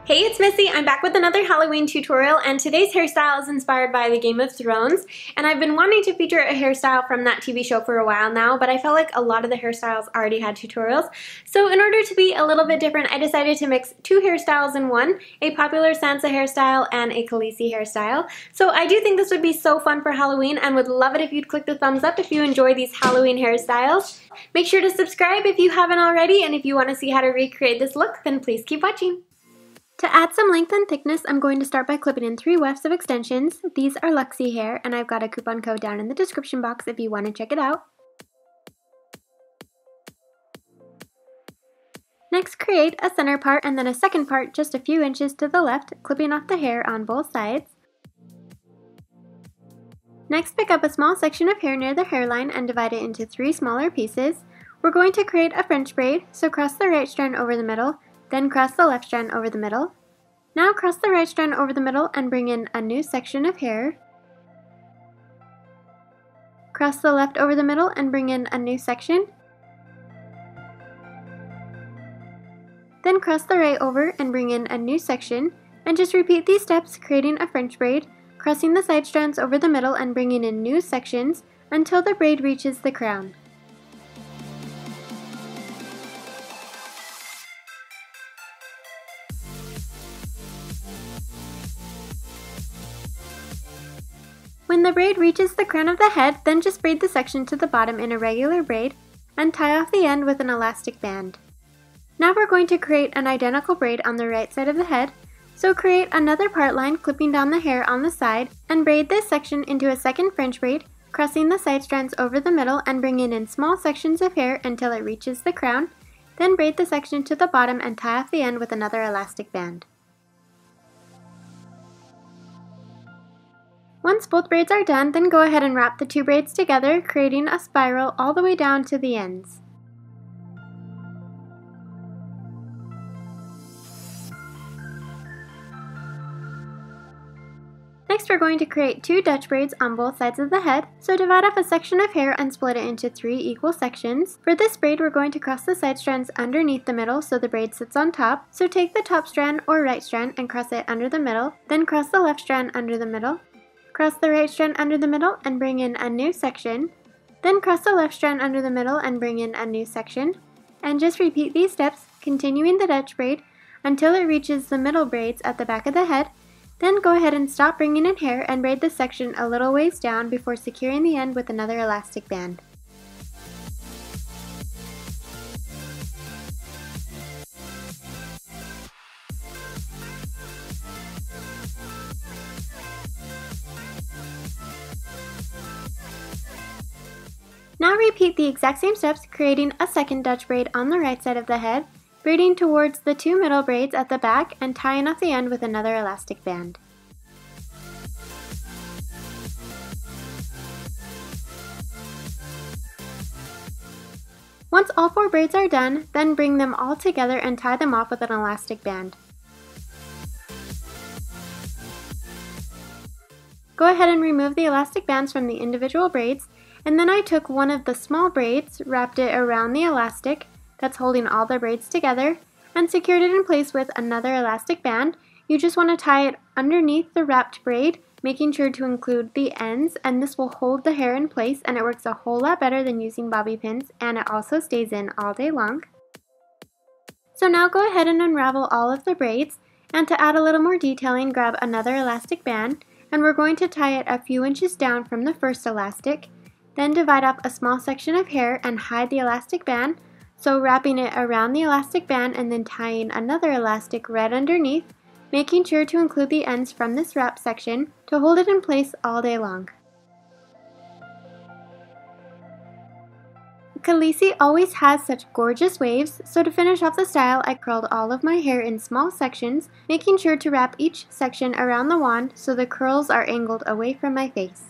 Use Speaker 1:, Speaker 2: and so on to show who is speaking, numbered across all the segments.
Speaker 1: Hey, it's Missy. I'm back with another Halloween tutorial, and today's hairstyle is inspired by the Game of Thrones. And I've been wanting to feature a hairstyle from that TV show for a while now, but I felt like a lot of the hairstyles already had tutorials. So in order to be a little bit different, I decided to mix two hairstyles in one, a popular Sansa hairstyle and a Khaleesi hairstyle. So I do think this would be so fun for Halloween and would love it if you'd click the thumbs up if you enjoy these Halloween hairstyles. Make sure to subscribe if you haven't already, and if you want to see how to recreate this look, then please keep watching. To add some length and thickness, I'm going to start by clipping in 3 wefts of extensions. These are Luxy hair, and I've got a coupon code down in the description box if you want to check it out. Next, create a center part and then a second part just a few inches to the left, clipping off the hair on both sides. Next, pick up a small section of hair near the hairline and divide it into 3 smaller pieces. We're going to create a French braid, so cross the right strand over the middle, then cross the left strand over the middle. Now cross the right strand over the middle and bring in a new section of hair. Cross the left over the middle and bring in a new section. Then cross the right over and bring in a new section, and just repeat these steps, creating a French braid, crossing the side strands over the middle and bringing in new sections until the braid reaches the crown. When the braid reaches the crown of the head, then just braid the section to the bottom in a regular braid and tie off the end with an elastic band. Now we're going to create an identical braid on the right side of the head, so create another part line clipping down the hair on the side and braid this section into a second French braid, crossing the side strands over the middle and bringing in small sections of hair until it reaches the crown, then braid the section to the bottom and tie off the end with another elastic band. Once both braids are done, then go ahead and wrap the 2 braids together, creating a spiral all the way down to the ends. Next, we're going to create 2 Dutch braids on both sides of the head, so divide off a section of hair and split it into 3 equal sections. For this braid, we're going to cross the side strands underneath the middle so the braid sits on top, so take the top strand or right strand and cross it under the middle, then cross the left strand under the middle. Cross the right strand under the middle and bring in a new section, then cross the left strand under the middle and bring in a new section, and just repeat these steps, continuing the Dutch braid until it reaches the middle braids at the back of the head. Then go ahead and stop bringing in hair and braid this section a little ways down before securing the end with another elastic band. Now repeat the exact same steps, creating a second Dutch braid on the right side of the head, braiding towards the 2 middle braids at the back and tying off the end with another elastic band. Once all 4 braids are done, then bring them all together and tie them off with an elastic band. Go ahead and remove the elastic bands from the individual braids, and then I took one of the small braids, wrapped it around the elastic that's holding all the braids together, and secured it in place with another elastic band. You just want to tie it underneath the wrapped braid, making sure to include the ends, and this will hold the hair in place, and it works a whole lot better than using bobby pins, and it also stays in all day long. So now go ahead and unravel all of the braids, and to add a little more detailing, grab another elastic band, and we're going to tie it a few inches down from the first elastic. Then divide up a small section of hair and hide the elastic band, so wrapping it around the elastic band and then tying another elastic right underneath, making sure to include the ends from this wrap section to hold it in place all day long. Khaleesi always has such gorgeous waves, so to finish off the style, I curled all of my hair in small sections, making sure to wrap each section around the wand so the curls are angled away from my face.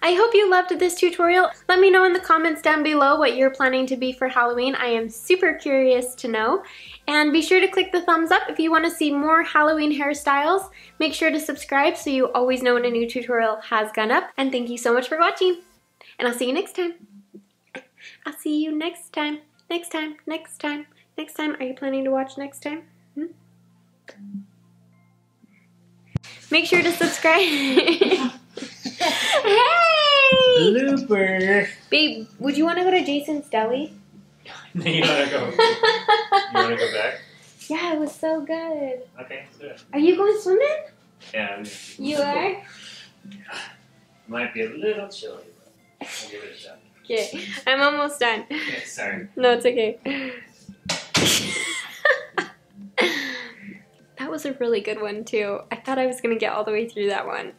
Speaker 1: I hope you loved this tutorial. Let me know in the comments down below what you're planning to be for Halloween. I am super curious to know. And be sure to click the thumbs up if you want to see more Halloween hairstyles. Make sure to subscribe so you always know when a new tutorial has gone up. And thank you so much for watching. And I'll see you next time. I'll see you next time. Next time. Are you planning to watch next time? Make sure to subscribe. Hey!
Speaker 2: Blooper!
Speaker 1: Babe, would you want to go to Jason's Deli?
Speaker 2: You want to go? You want to go back?
Speaker 1: Yeah, it was so good.
Speaker 2: Okay, let's do it.
Speaker 1: Are you going swimming?
Speaker 2: Yeah.
Speaker 1: You are?
Speaker 2: Might be a little chilly, but we'll give it a shot.
Speaker 1: Okay, I'm almost done.
Speaker 2: Okay, sorry.
Speaker 1: No, it's okay. That was a really good one too. I thought I was going to get all the way through that one.